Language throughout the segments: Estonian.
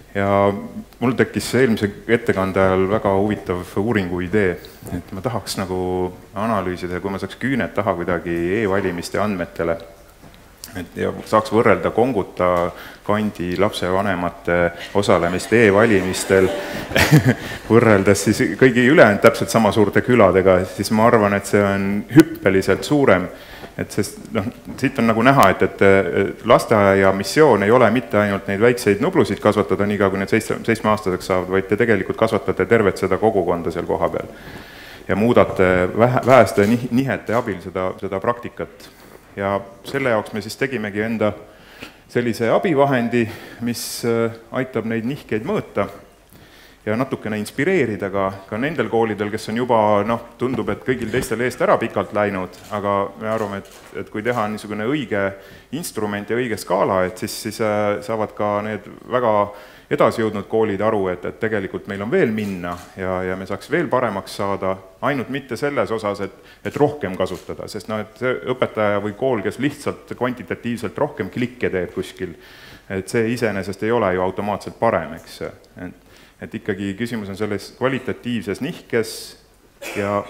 Ja mul tekkis eelmise ettekande ajal väga huvitav uuringu idee, et ma tahaks nagu analüüsida, kui ma saaks küüned taha kuidagi e-valimiste andmetele, ja saaks võrrelda Konguta kandi lapsevanemate osalemist e-valimistel võrreldes siis kõigi ülejäänud täpselt sama suurte küladega, siis ma arvan, et see on hüppeliselt suurem. Et sest, siit on nagu näha, et lasteaia missioon ei ole mitte ainult neid väikseid nublusid kasvatada, niikaua kui need 7-aastaseks saavad, vaid te tegelikult kasvatate tervet seda kogukonda seal koha peal. Ja muudate väheste nihete abil seda praktikat. Ja selle jaoks me siis tegimegi enda sellise abivahendi, mis aitab neid nihkeid mõõta ja natukene inspireerida ka nendel koolidel, kes on juba, tundub, et kõigil teistel eest ära pikalt läinud, aga me arvame, et kui teha niisugune õige instrument ja õige skaala, et siis saavad ka need väga edasijõudnud koolid aru, et tegelikult meil on veel minna ja me saaks veel paremaks saada, ainult mitte selles osas, et rohkem kasutada, sest et see õpetaja või kool, kes lihtsalt kvantitatiivselt rohkem klikke teeb kuskil, et see iseenesest ei ole ju automaatselt parem, eks. Et ikkagi küsimus on selles kvalitatiivses nihkes ja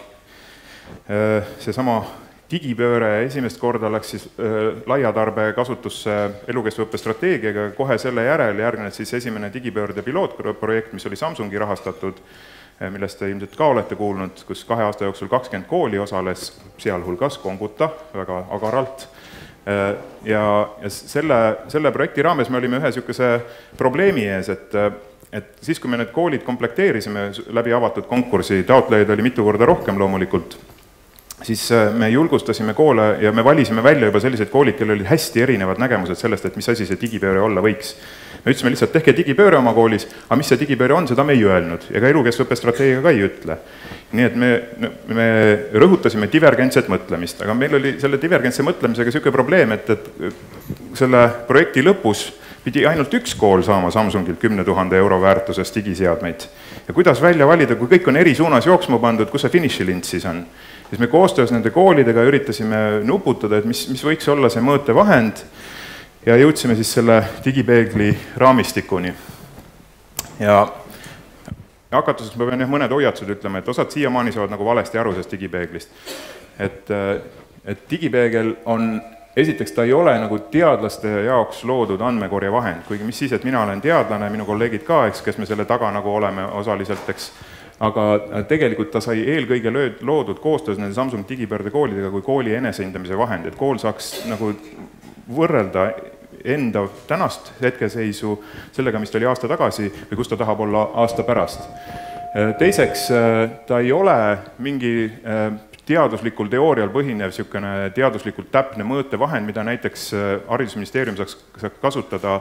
see sama digipööre esimest korda läks siis laiatarbe kasutusse elukestva õppe strateegiaga, kohe selle järgnes siis esimene digipöörde pilootprojekt, mis oli Samsungi rahastatud, millest te ilmselt ka olete kuulnud, kus 2 aasta jooksul 20 kooli osales, sealhulgas Konguta väga agaralt. Ja selle projekti raames me olime ühe niisuguse probleemi ees, et siis, kui me need koolid komplekteerisime läbi avatud konkursi, taotlejaid oli mitu korda rohkem loomulikult, siis me julgustasime koole ja me valisime välja juba sellised koolid, kellel olid hästi erinevad nägemused sellest, et mis asi see digipööre olla võiks. Me ütlesime lihtsalt, tehke digipööre oma koolis, aga mis see digipööre on, seda me ei öelnud ja ka elukestva õppe strateegia ka ei ütle. Nii et me rõhutasime divergentset mõtlemist, aga meil oli selle divergentse mõtlemisega niisugune probleem, et selle projekti lõpus pidi ainult üks kool saama Samsungilt 10 000 euro väärtuses digiseadmeid. Ja kuidas välja valida, kui kõik on eri suunas jooksma pandud, kus see finišilind siis on? Siis me koostöös nende koolidega üritasime nuputada, et mis võiks olla see mõõtevahend ja jõudsime siis selle digipeegli raamistikuni. Ja hakatuseks ma pean mõned hoiatused ütlema, et osad siiamaani saavad nagu valesti aru sellest digipeeglist. Et digipeegel on esiteks ta ei ole nagu teadlaste jaoks loodud andmekorje vahend, kuigi mis siis, et mina olen teadlane, minu kolleegid ka, kes me selle taga nagu oleme osaliselt, eks. Aga tegelikult ta sai eelkõige loodud koostöös nende Samsung digipöörde koolidega kui kooli enesehindamise vahend, et kool saaks nagu võrrelda enda tänast hetkeseisu sellega, mis ta oli aasta tagasi või kus ta tahab olla aasta pärast. Teiseks, ta ei ole mingi teaduslikul teoorial põhinev teaduslikult täpne mõõtevahend, mida näiteks haridusministeerium saaks kasutada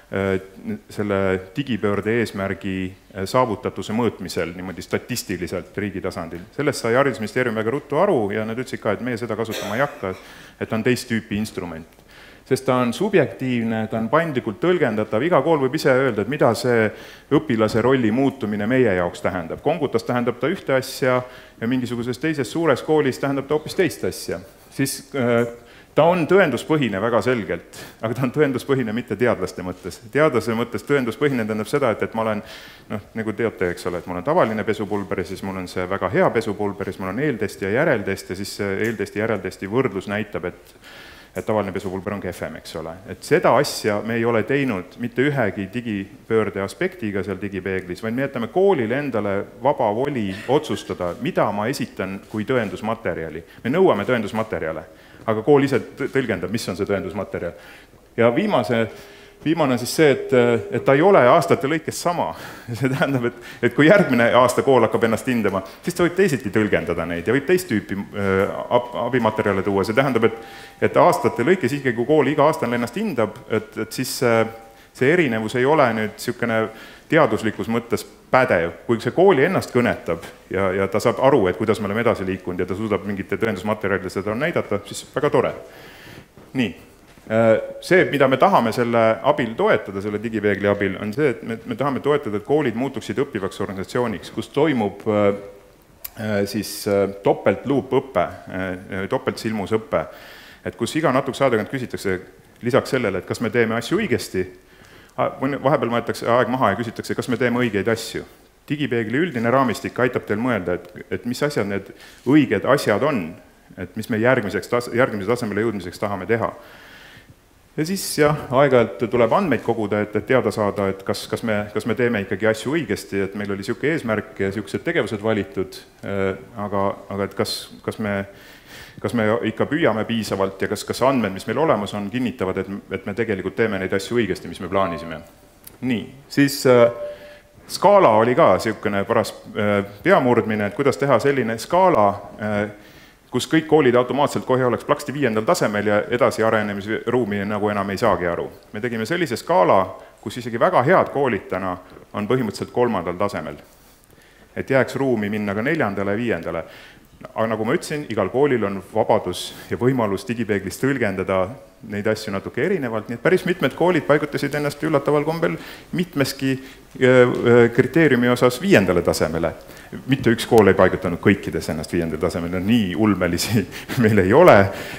selle digipöörde eesmärgi saavutatuse mõõtmisel niimoodi statistiliselt riigi tasandil. Sellest sai haridusministeerium väga ruttu aru ja nad ütlesid ka, et meie seda kasutama ei hakka, et ta on teist tüüpi instrument. Sest ta on subjektiivne, ta on paindlikult tõlgendatav, iga kool võib ise öelda, et mida see õpilase rolli muutumine meie jaoks tähendab. Kongutas tähendab ta ühte asja ja mingisuguses teises suures koolis tähendab ta hoopis teist asja. Siis ta on tõenduspõhine väga selgelt, aga ta on tõenduspõhine mitte teadlaste mõttes. Teadlase mõttes tõenduspõhine tähendab seda, et ma olen, nagu teate, eks ole, et mul on tavaline pesupulber ja siis mul on see väga hea pesupulber, siis mul on eeltest ja järeltest ja siis eeltesti ja järeltesti võrdlus näitab, et tavaline pesupulber on kehvem, eks ole. Et seda asja me ei ole teinud mitte ühegi digipöörde aspektiga seal digipeeglis, vaid me jätame koolile endale vaba voli otsustada, mida ma esitan kui tõendusmaterjali. Me nõuame tõendusmaterjale, aga kool ise tõlgendab, mis on see tõendusmaterjal. Ja viimane on siis see, et ta ei ole aastate lõikes sama. See tähendab, et kui järgmine aasta kool hakkab ennast hindama, siis ta võib teisiti tõlgendada neid ja võib teist tüüpi abimaterjale tuua. See tähendab, et aastate lõikes isegi kui kool iga aasta ennast hindab, et siis see erinevus ei ole nüüd niisugune teaduslikus mõttes pädev. Kui see kooli ennast kõnetab ja ta saab aru, et kuidas me oleme edasi liikunud ja ta suudab mingite tõendusmaterjalide seda näidata, siis väga tore. Nii. See, mida me tahame selle abil toetada, selle digipeegli abil, on see, et me tahame toetada, et koolid muutuksid õppivaks organisatsiooniks, kus toimub siis topeltluupõppe, topeltsilmusõppe, et kus iga natukese aega küsitakse lisaks sellele, et kas me teeme asju õigesti, vahepeal mõeldakse aeg maha ja küsitakse, kas me teeme õigeid asju. Digipeegli üldine raamistik aitab teil mõelda, et mis asjad need õiged asjad on, et mis me järgmise tasemele jõudmiseks tahame teha. Ja siis jah, aeg-ajalt tuleb andmeid koguda, et teada saada, et kas me teeme ikkagi asju õigesti, et meil oli niisugune eesmärk ja niisugused tegevused valitud, aga et kas me ikka püüame piisavalt ja kas andmed, mis meil olemas on, kinnitavad, et me tegelikult teeme neid asju õigesti, mis me plaanisime. Nii, siis skaala oli ka niisugune paras peamurdmine, et kuidas teha selline skaala, kus kõik koolid automaatselt kohe oleks plaksti 5. tasemel ja edasi arenemisruumi nagu enam ei saagi aru. Me tegime sellise skaala, kus isegi väga head koolid täna on põhimõtteliselt 3. tasemel. Et jääks ruumi minna ka 4. ja 5. Aga nagu ma ütlesin, igal koolil on vabadus ja võimalus digipeeglist tõlgendada neid asju natuke erinevalt, nii et päris mitmed koolid paigutasid ennast üllataval kombel mitmeski kriteeriumi osas 5. tasemele. Mitte üks kool ei paigutanud kõikides ennast 5. tasemele, nii ulmelisi meil ei ole.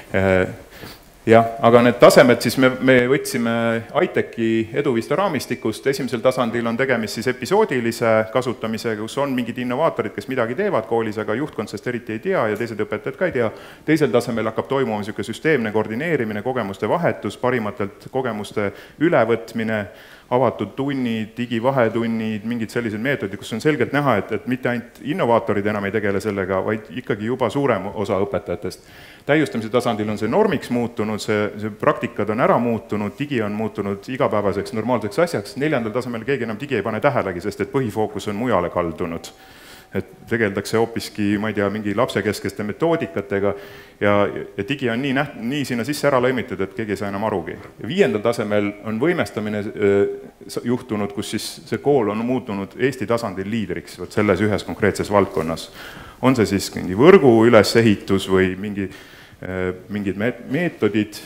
Jah, aga need tasemed siis me võtsime ITEC-i Eduvista raamistikust, esimesel tasandil on tegemist siis episoodilise kasutamisega, kus on mingid innovaatorid, kes midagi teevad koolis, aga juhtkond sest eriti ei tea ja teised õpetajad ka ei tea. Teisel tasemel hakkab toimuma niisugune süsteemne koordineerimine, kogemuste vahetus, parimatelt kogemuste ülevõtmine, avatud tunnid, digivahetunnid, mingid sellised meetodid, kus on selgelt näha, et mitte ainult innovaatorid enam ei tegele sellega, vaid ikkagi juba suurem osa õpetajatest. Täiustamise tasandil on see normiks muutunud, see praktikad on ära muutunud, digi on muutunud igapäevaseks normaalseks asjaks, 4. tasemel keegi enam digi ei pane tähelegi, sest et põhifookus on mujale kaldunud. Et tegeldakse hoopiski, ma ei tea, mingi lapsekeskeste metoodikatega ja digi on nii sinna sisse ära lõimitud, et keegi ei saa enam arugi. 5. tasemel on võimestamine juhtunud, kus siis see kool on muutunud Eesti tasandil liidriks selles ühes konkreetses valdkonnas. On see siis mingi võrgu ülesehitus või mingid meetodid.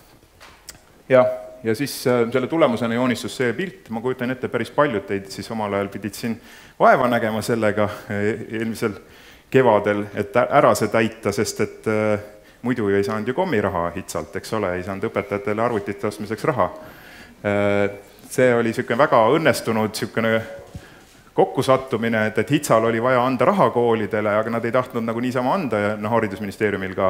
Ja siis selle tulemusena joonistus see pilt, ma kujutan ette päris paljud teid siis omal ajal pidid siin vaeva nägema sellega eelmisel kevadel, et ära see täita, sest et muidu ei saanud ju kommiraha hitsalt, eks ole, ei saanud õpetajatele arvutite ostmiseks raha. See oli niisugune väga õnnestunud niisugune kokkusattumine, et hitsal oli vaja anda raha koolidele, aga nad ei tahtnud nagu niisama anda ja haridusministeeriumil ka,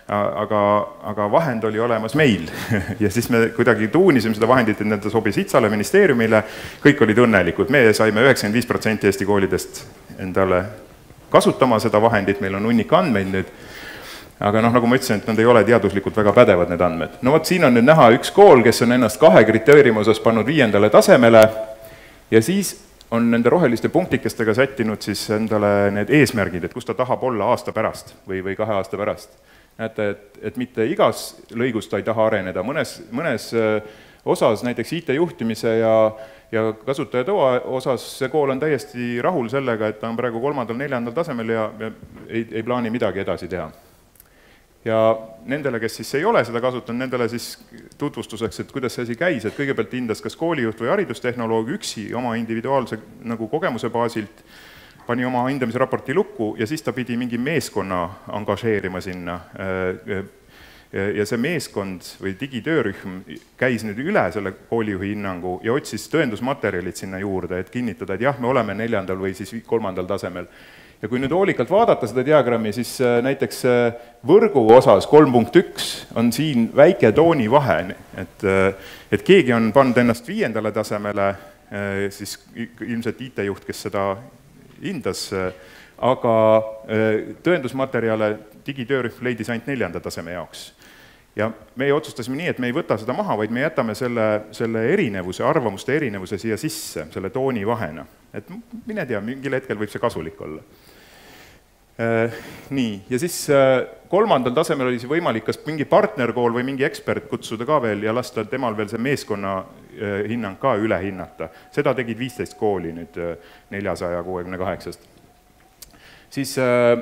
aga vahend oli olemas meil. Ja siis me kuidagi tuunisime seda vahendit, et nende sobis hitsale ministeeriumile, kõik olid õnnelikud. Me saime 95% Eesti koolidest endale kasutama seda vahendit, meil on hunnik andmeid nüüd, aga nagu ma ütlesin, et nad ei ole teaduslikult väga pädevad need andmed. No vot, siin on nüüd näha üks kool, kes on ennast 2 kriteeriumi osas pannud 5. tasemele ja siis on nende roheliste punktikestega sättinud siis endale need eesmärgid, et kus ta tahab olla aasta pärast või 2 aasta pärast. Näete, et mitte igas lõigus ta ei taha areneda, mõnes osas, näiteks IT-juhtimise ja kasutajatoa osas see kool on täiesti rahul sellega, et ta on praegu 3. 4. tasemel ja ei plaani midagi edasi teha. Ja nendele, kes siis ei ole seda kasutanud, nendele siis tutvustuseks, et kuidas see asi käis, et kõigepealt hindas kas koolijuht või haridustehnoloog üksi oma individuaalse nagu kogemuse baasilt, pani oma hindamisraporti lukku ja siis ta pidi mingi meeskonna angažeerima sinna. Ja see meeskond või digitöörühm käis nüüd üle selle koolijuhi hinnangu ja otsis tõendusmaterjalid sinna juurde, et kinnitada, et jah, me oleme 4. või siis 3. tasemel. Ja kui nüüd hoolikalt vaadata seda diagrammi, siis näiteks võrgu osas 3.1 on siin väike tooni vahe, et keegi on pannud ennast 5. tasemele, siis ilmselt IT-juht, kes seda hindas, aga tõendusmaterjale digitöörühm leidis ainult 4. taseme jaoks. Ja me otsustasime nii, et me ei võta seda maha, vaid me jätame selle erinevuse, arvamuste erinevuse siia sisse, selle tooni vahena. Et mine tea, mingil hetkel võib see kasulik olla. Nii, ja siis 3. tasemel oli see võimalik kas mingi partnerkool või mingi ekspert kutsuda ka veel ja lasta temal veel see meeskonna hinnang ka üle hinnata. Seda tegid 15 kooli nüüd 468. Siis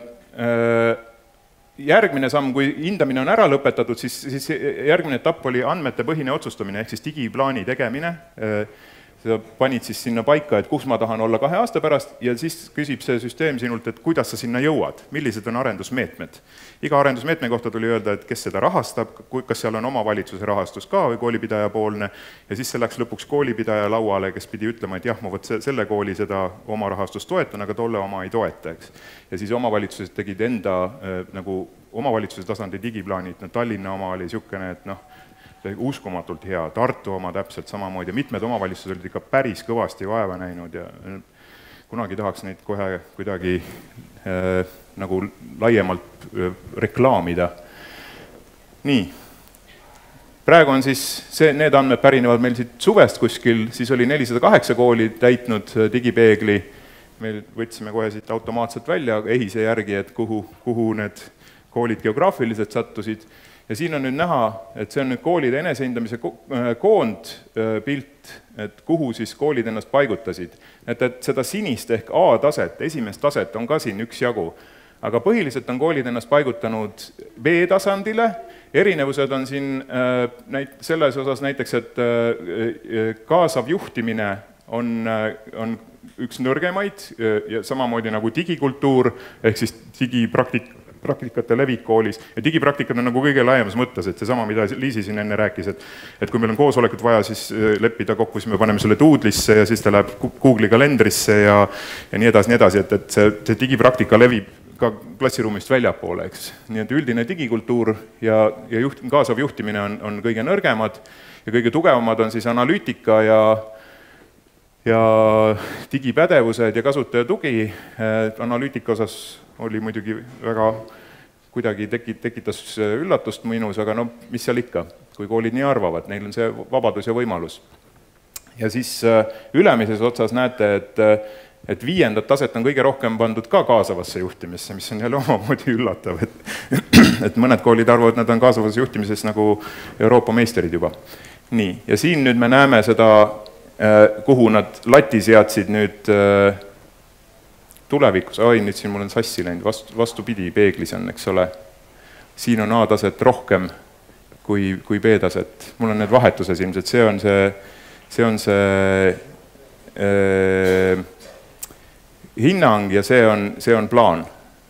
järgmine samm, kui hindamine on ära lõpetatud, siis järgmine etapp oli andmete põhine otsustamine, ehk siis digiplaani tegemine. sa panid siis sinna paika, et kus ma tahan olla 2 aasta pärast ja siis küsib see süsteem sinult, et kuidas sa sinna jõuad, millised on arendusmeetmed. Iga arendusmeetme kohta tuli öelda, et kes seda rahastab, kas seal on omavalitsuse rahastus ka või koolipidaja poolne ja siis see läks lõpuks koolipidaja lauale, kes pidi ütlema, et jah, ma võt selle kooli seda oma rahastust toetan, aga tolle oma ei toeta, eks. Ja siis omavalitsused tegid enda nagu omavalitsuse tasandi digiplaanid, no Tallinna oma oli niisugune, et noh, uskumatult hea, Tartu oma täpselt samamoodi ja mitmed omavalitsused olid ikka päris kõvasti vaeva näinud ja kunagi tahaks neid kohe kuidagi nagu laiemalt reklaamida. Nii, praegu on siis need andmed pärinevad meil siit suvest kuskil, siis oli 408 kooli täitnud digipeegli, meil võtsime kohe siit automaatselt välja EHISe järgi, et kuhu need koolid geograafiliselt sattusid. Ja siin on nüüd näha, et see on nüüd koolide enesehindamise koondpilt, et kuhu siis koolid ennast paigutasid. Et seda sinist ehk A-taset, esimest taset on ka siin üksjagu, aga põhiliselt on koolid ennast paigutanud B-tasandile, erinevused on siin selles osas näiteks, et kaasav juhtimine on üks nõrgemaid ja samamoodi nagu digikultuur ehk siis digipraktikate levik koolis ja digipraktikad on nagu kõige laiemas mõttes, et seesama, mida Liisi siin enne rääkis, et kui meil on koosolekut vaja siis leppida kokku, siis me paneme selle Doodle'isse ja siis ta läheb Google'i kalendrisse ja nii edasi, et see digipraktika levib ka klassiruumist väljapoole, eks. Nii et üldine digikultuur ja kaasav juhtimine on kõige nõrgemad ja kõige tugevamad on siis analüütika ja digipädevused ja kasutajatugi. Analüütika osas oli muidugi väga kuidagi tekitas üllatust minus, aga no mis seal ikka, kui koolid nii arvavad, neil on see vabadus ja võimalus. Ja siis ülemises otsas näete, et 5. taset on kõige rohkem pandud ka kaasavasse juhtimisse, mis on jälle omamoodi üllatav, et mõned koolid arvavad, et nad on kaasavas juhtimises nagu Euroopa meisterid juba. Nii, ja siin nüüd me näeme seda, kuhu nad lati seadsid nüüd tulevikus, nüüd siin mul on sassi läinud, vastupidi peeglis on, eks ole. Siin on A-taset rohkem kui B-taset. Mul on need vahetuses ilmselt, see on see hinnang ja see on plaan.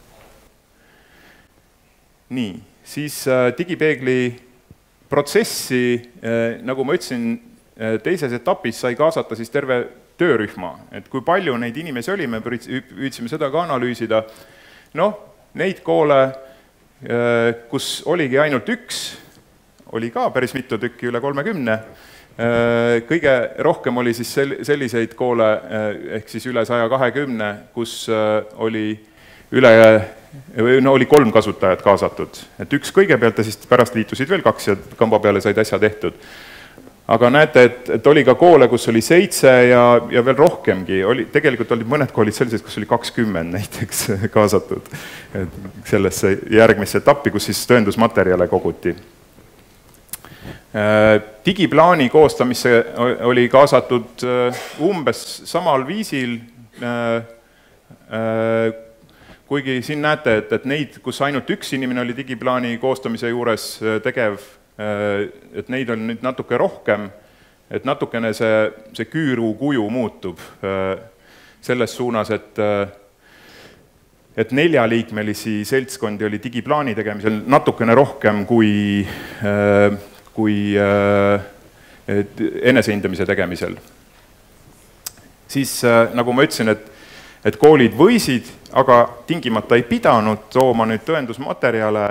Nii, siis digipeegli protsessi, nagu ma ütlesin, teises etapis sai kaasata siis terve töörühma, et kui palju neid inimesi oli, me püüdsime seda ka analüüsida. Noh, neid koole, kus oligi ainult üks, oli ka päris mitu tükki, üle 30. Kõige rohkem oli siis selliseid koole, ehk siis üle 120, kus oli oli 3 kasutajat kaasatud. Et üks kõigepealt ja siis pärast liitusid veel 2 ja kamba peale said asja tehtud. Aga näete, et oli ka koole, kus oli 7 ja veel rohkemgi. Tegelikult olid mõned koolid sellised, kus oli 20 näiteks kaasatud sellesse järgmisse etappi, kus siis tõendusmaterjale koguti. Digiplaani koostamisse oli kaasatud umbes samal viisil, kuigi siin näete, et neid, kus ainult üks inimene oli digiplaani koostamise juures tegev, et neid on nüüd natuke rohkem, et natukene see küüru kuju muutub selles suunas, et 4-liikmelisi seltskondi oli digiplaani tegemisel natukene rohkem kui enesehindamise tegemisel. Siis, nagu ma ütlesin, et koolid võisid, aga tingimata ei pidanud tooma nüüd tõendusmaterjale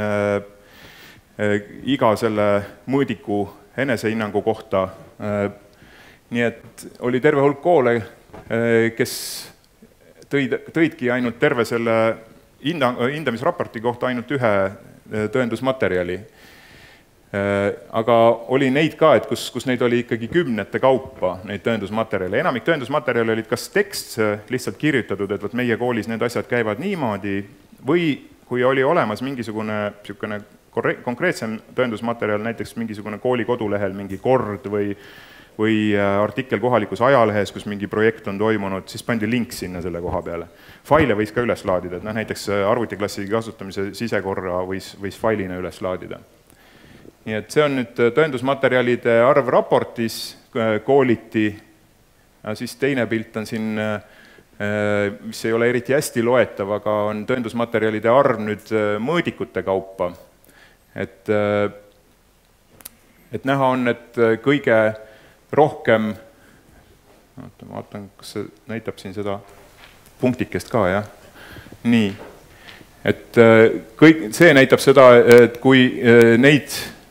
iga selle mõõdiku enesehinnangu kohta. Nii et oli terve hulk koole, kes tõidki ainult terve selle hindamisraporti kohta ainult ühe tõendusmaterjali. Aga oli neid ka, et kus neid oli ikkagi 10 kaupa, neid tõendusmaterjale. Enamik tõendusmaterjale olid kas tekst lihtsalt kirjutatud, et võt meie koolis need asjad käivad niimoodi, või kui oli olemas mingisugune konkreetsem tõendusmaterjal, näiteks mingisugune kooli kodulehel mingi kord või artikkel kohalikus ajalehes, kus mingi projekt on toimunud, siis pandi link sinna selle koha peale. Faile võis ka üles laadida, et näiteks arvutiklassi kasutamise sisekorra võis failina üles laadida. Nii et see on nüüd tõendusmaterjalide arv raportis kooliti siis teine pilt on siin, mis ei ole eriti hästi loetav, aga on tõendusmaterjalide arv nüüd mõõdikute kaupa. Et näha on, et kõige rohkem, vaatan, kas see näitab siin seda punktikest ka, jah? Nii, et see näitab seda, et kui neid,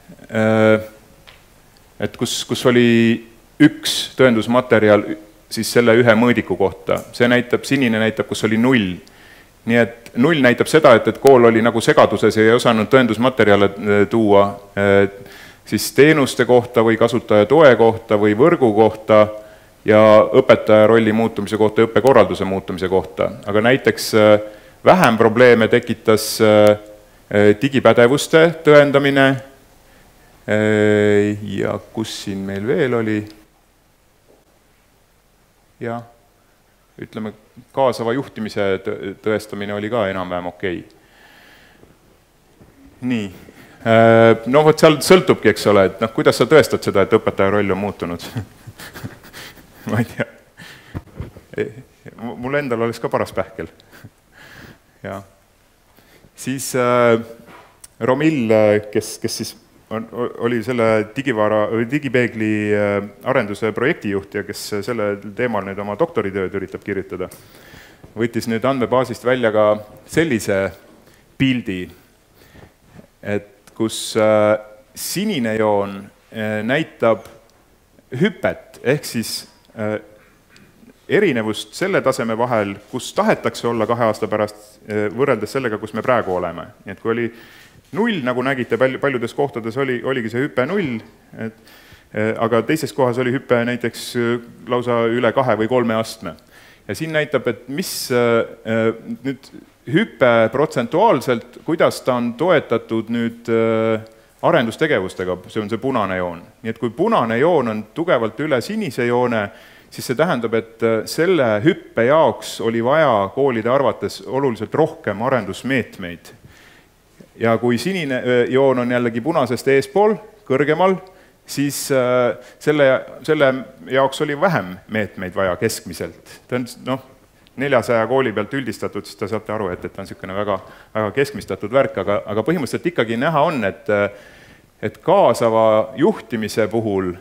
et kus oli üks tõendusmaterjal siis selle ühe mõõdiku kohta, see näitab, sinine näitab, kus oli 0. Nii et 0 näitab seda, et kool oli nagu segaduses ja ei osanud tõendusmaterjale tuua siis teenuste kohta või kasutaja toe kohta või võrgu kohta ja õpetaja rolli muutumise kohta, õppekorralduse muutumise kohta. Aga näiteks vähem probleeme tekitas digipädevuste tõendamine ja kus siin meil veel oli? Ja ütleme, kaasava juhtimise tõestamine oli ka enam-vähem okei. Nii, no vot seal sõltubki, eks ole, et kuidas sa tõestad seda, et õpetaja roll on muutunud? Ma ei tea. Mul endal oleks ka paras pähkel. Ja. Siis Romill, kes siis oli selle digipeegli arenduse projektijuht ja kes selle teemal nüüd oma doktoritööd üritab kirjutada, võttis nüüd andmebaasist välja ka sellise pildi, et kus sinine joon näitab hüpet, ehk siis erinevust selle taseme vahel, kus tahetakse olla 2 aasta pärast võrreldes sellega, kus me praegu oleme. Nii et kui oli 0, nagu nägite, paljudes kohtades oligi see hüpe 0, aga teises kohas oli hüpe näiteks lausa üle 2 või 3 astme. Ja siin näitab, et mis nüüd hüpe protsentuaalselt, kuidas ta on toetatud nüüd arendustegevustega, see on see punane joon. Nii et kui punane joon on tugevalt üle sinise joone, siis see tähendab, et selle hüppe jaoks oli vaja koolide arvates oluliselt rohkem arendusmeetmeid. Ja kui sinine joon on jällegi punasest eespool, kõrgemal, siis selle jaoks oli vähem meetmeid vaja keskmiselt. Ta on 400 kooli pealt üldistatud, siis ta saate aru, et on niisugune väga keskmistatud värk, aga põhimõtteliselt ikkagi näha on, et kaasava juhtimise puhul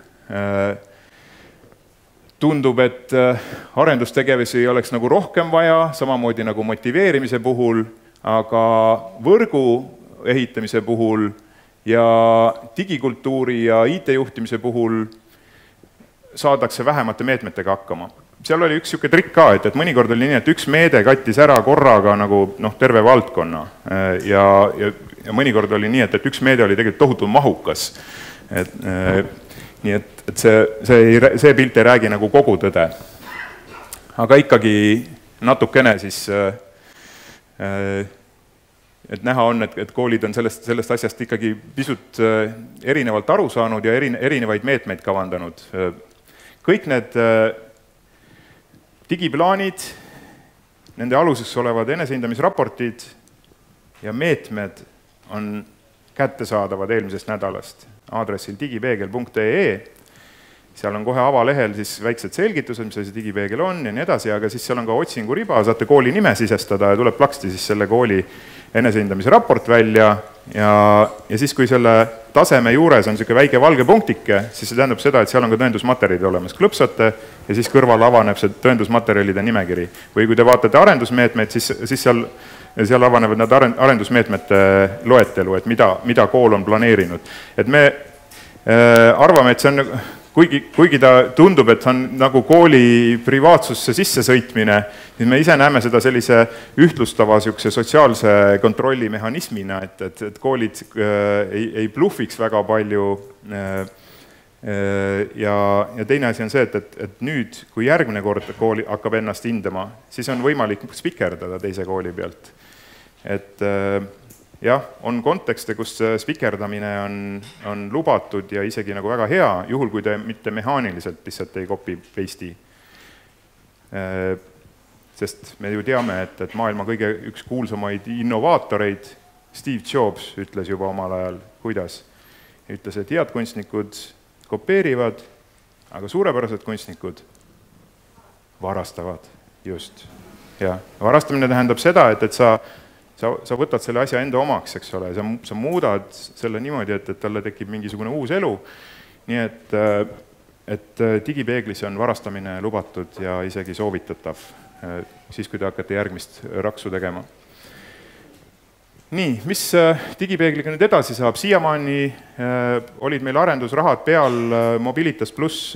tundub, et arendustegevusi ei oleks nagu rohkem vaja, samamoodi nagu motiveerimise puhul, aga võrgu ehitamise puhul ja digikultuuri ja IT-juhtimise puhul saadakse vähemate meetmetega hakkama. Seal oli üks niisugune trikk ka, et mõnikord oli nii, et üks meede kattis ära korraga nagu terve valdkonna ja mõnikord oli nii, et üks meede oli tegelikult tohutu mahukas. Nii et see pilt ei räägi nagu kogu tõde. Aga ikkagi natukene siis et näha on, et koolid on sellest asjast ikkagi pisut erinevalt aru saanud ja erinevaid meetmeid kavandanud. Kõik need digiplaanid, nende aluseks olevad enesehindamisraportid ja meetmed on kättesaadavad eelmisest nädalast aadressil digipeegel.ee. Seal on kohe avalehel siis väiksed selgitused, mis see digipeegel on ja nii edasi, aga siis seal on ka otsinguriba, saate kooli nime sisestada ja tuleb plaksti siis selle kooli enesehindamise raport välja ja siis, kui selle taseme juures on niisugune väike valge punktike, siis see tähendab seda, et seal on ka tõendusmaterjalid olemas. Klõpsate ja siis kõrval avaneb see tõendusmaterjalide nimekiri. Või kui te vaatate arendusmeetmeid, siis seal avanevad need arendusmeetmete loetelu, et mida kool on planeerinud. Et me arvame, et see on kuigi ta tundub, et on nagu kooli privaatsusse sisse sõitmine, siis me ise näeme seda sellise ühtlustava sotsiaalse kontrolli mehhanismina, et koolid ei bluffiks väga palju. Ja teine asi on see, et nüüd, kui järgmine kord kooli hakkab ennast hindama, siis on võimalik spikerdada teise kooli pealt. Et jah, on kontekste, kus spikerdamine on lubatud ja isegi nagu väga hea, juhul kui te mitte mehaaniliselt lihtsalt ei copy-paste'i. Sest me ju teame, et maailma kõige üks kuulsamaid innovaatoreid, Steve Jobs, ütles juba omal ajal, kuidas? Ütles, et head kunstnikud kopeerivad, aga suurepärased kunstnikud varastavad, just. Ja varastamine tähendab seda, et sa võtad selle asja enda omaks, eks ole, sa muudad selle niimoodi, et talle tekib mingisugune uus elu, nii et digipeeglis on varastamine lubatud ja isegi soovitatav, siis kui te hakkate järgmist raksu tegema. Nii, mis digipeegliga nüüd edasi saab? Siiamaani olid meil arendusrahad peal Mobilitas Plus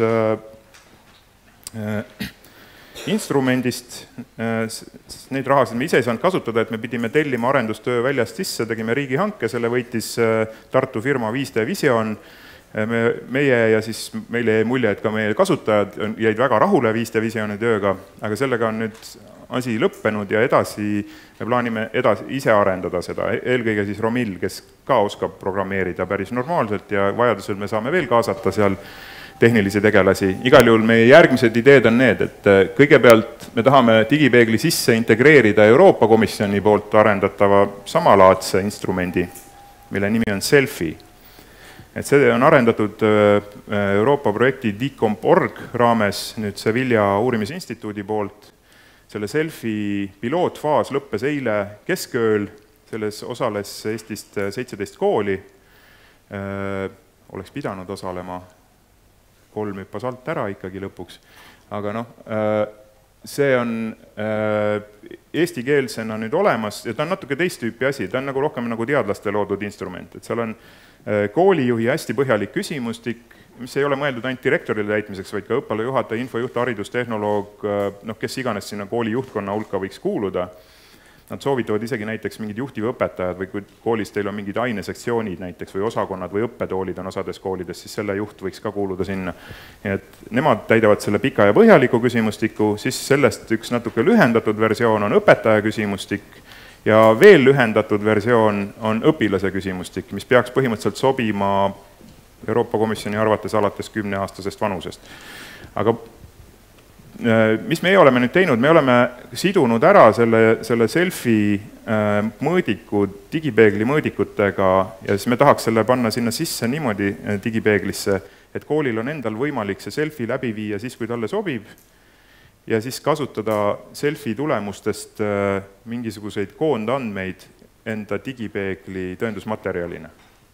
instrumendist, neid rahasid me ise ei saanud kasutada, et me pidime tellima arendustöö väljast sisse, tegime riigihanke, selle võitis Tartu firma 5D Vision, meie ja siis meile jäi mulje, et ka meie kasutajad jäid väga rahule 5D Visioni tööga, aga sellega on nüüd asi lõppenud ja edasi me plaanime ise arendada seda, eelkõige siis Romil, kes ka oskab programmeerida päris normaalselt ja vajadusel me saame veel kaasata seal tehnilisi tegelasi. Igal juhul meie järgmised ideed on need, et kõigepealt me tahame digipeegli sisse integreerida Euroopa Komisjoni poolt arendatava samalaadse instrumendi, mille nimi on Selfie. Et see on arendatud Euroopa projekti Decomp.org raames nüüd Sevilla uurimisinstituudi poolt. Selle Selfie pilootfaas lõppes eile keskööl, selles osales Eestist 17 kooli, oleks pidanud osalema 3 hüppas alt ära ikkagi lõpuks, aga see on eestikeelsena nüüd olemas ja ta on natuke teist tüüpi asi, ta on nagu rohkem nagu teadlaste loodud instrument, et seal on koolijuhi hästi põhjalik küsimustik, mis ei ole mõeldud ainult direktorile täitmiseks, vaid ka õppealajuhataja, infojuht, haridustehnoloog, kes iganes sinna kooli juhtkonna hulka võiks kuuluda. Nad soovitavad isegi näiteks mingid juhtivõpetajad või kui koolis teil on mingid ainesektsioonid näiteks või osakonnad või õppetoolid on osades koolides, siis selle juht võiks ka kuuluda sinna. Et nemad täidavad selle pika ja põhjaliku küsimustiku, siis sellest üks natuke lühendatud versioon on õpetaja küsimustik ja veel lühendatud versioon on õpilase küsimustik, mis peaks põhimõtteliselt sobima Euroopa Komisjoni arvates alates 10-aastasest vanusest. Aga mis meie oleme nüüd teinud, me oleme sidunud ära selle Selfie mõõdikud digipeegli mõõdikutega ja siis me tahaks selle panna sinna sisse niimoodi digipeeglisse, et koolil on endal võimalik see Selfie läbi viia siis, kui talle sobib ja siis kasutada Selfie tulemustest mingisuguseid koondandmeid enda digipeegli tõendusmaterjalina.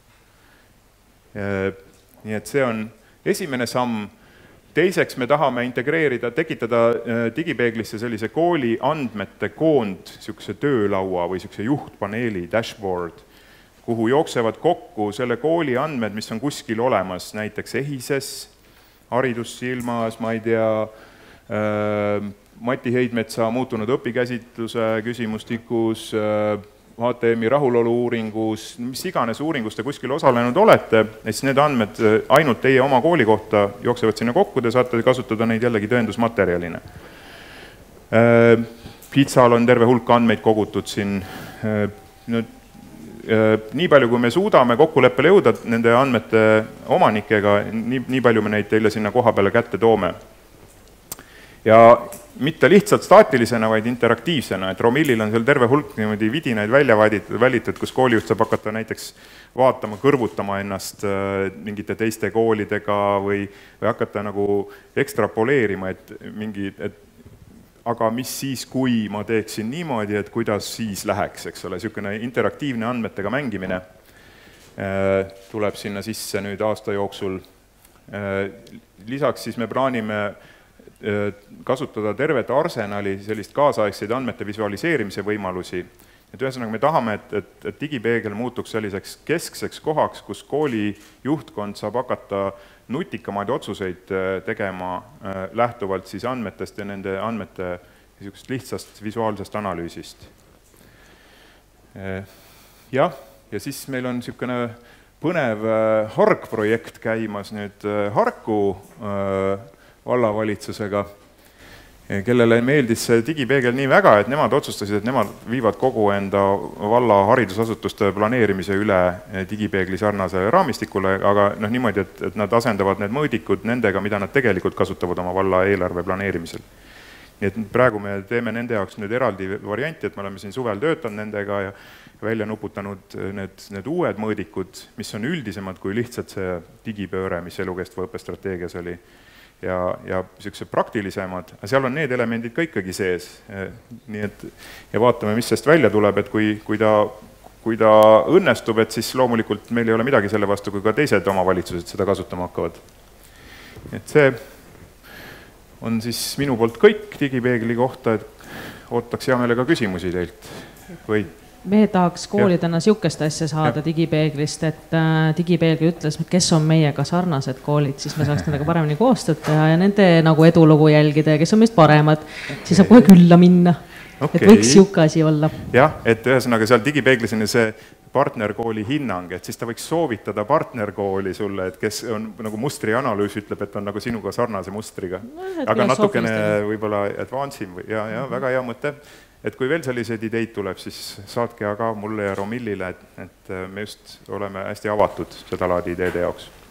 Nii et see on esimene samm. Teiseks me tahame integreerida, tekitada digipeeglisse sellise kooli andmete koond, niisuguse töölaua või niisuguse juhtpaneeli, dashboard, kuhu jooksevad kokku selle kooli andmed, mis on kuskil olemas, näiteks EHISes, haridussilmas, ma ei tea, Mati Heidmetsa muutunud õpikäsitluse küsimustikus, HTM-i rahulolu-uuringus, mis iganes uuringus te kuskil osalenud olete, et siis need andmed ainult teie oma kooli kohta jooksevad sinna kokku, te saate kasutada neid jällegi tõendusmaterjalina. Pizzal on terve hulk andmeid kogutud siin. Nii palju, kui me suudame kokkuleppele jõuda nende andmete omanikega, nii palju me neid teile sinna koha peale kätte toome. Ja mitte lihtsalt staatilisena, vaid interaktiivsena, et Romillil on seal terve hulk niimoodi vidinaid välja välitud, kus koolijuht saab hakata näiteks vaatama, kõrvutama ennast mingite teiste koolidega või hakata nagu ekstrapoleerima, aga mis siis, kui ma teeksin niimoodi, et kuidas siis läheks, eks ole, niisugune interaktiivne andmetega mängimine tuleb sinna sisse nüüd aasta jooksul. Lisaks siis me plaanime kasutada tervet arsenali sellist kaasaegseid andmete visualiseerimise võimalusi. Et ühesõnaga me tahame, et digipeegel muutuks selliseks keskseks kohaks, kus kooli juhtkond saab hakata nutikamaid otsuseid tegema lähtuvalt siis andmetest ja nende andmete lihtsast visuaalsest analüüsist. Ja siis meil on niisugune põnev Hark-projekt käimas nüüd Harku vallavalitsusega, kellele meeldis see digipeegel nii väga, et nemad otsustasid, et nemad viivad kogu enda valla haridusasutuste planeerimise üle digipeegli sarnase raamistikule, aga niimoodi, et nad asendavad need mõõdikud nendega, mida nad tegelikult kasutavad oma valla eelarve planeerimisel. Nii et praegu me teeme nende jaoks nüüd eraldi varianti, et me oleme siin suvel töötanud nendega ja välja nuputanud need uued mõõdikud, mis on üldisemad kui lihtsalt see digipööre, mis elukestva õppestrateegias oli. ja niisugused praktilisemad, aga seal on need elemendid ka ikkagi sees. Nii et, ja vaatame, mis sellest välja tuleb, et kui ta õnnestub, et siis loomulikult meil ei ole midagi selle vastu, kui ka teised omavalitsused seda kasutama hakkavad. Et see on siis minu poolt kõik digipeegli kohta, et ootaks hea meelega küsimusi teilt või? Me tahaks koolidena niisugust asja saada digipeeglist, et digipeegli ütles, kes on meiega sarnased koolid, siis me saaks nendega paremini koostööd teha ja nende nagu edulugu jälgida ja kes on meist paremad, siis saab kohe külla minna. Et võiks niisugune asi olla. Jah, et ühesõnaga seal digipeeglis on see partnerkooli hinnang, et siis ta võiks soovitada partnerkooli sulle, et kes on nagu mustri analüüs ütleb, et on nagu sinuga sarnase mustriga. Aga natukene võib-olla advance'im ja väga hea mõte. Et kui veel selliseid ideid tuleb, siis saatke aga mulle ja Romillile, et me just oleme hästi avatud seda laadi ideede jaoks.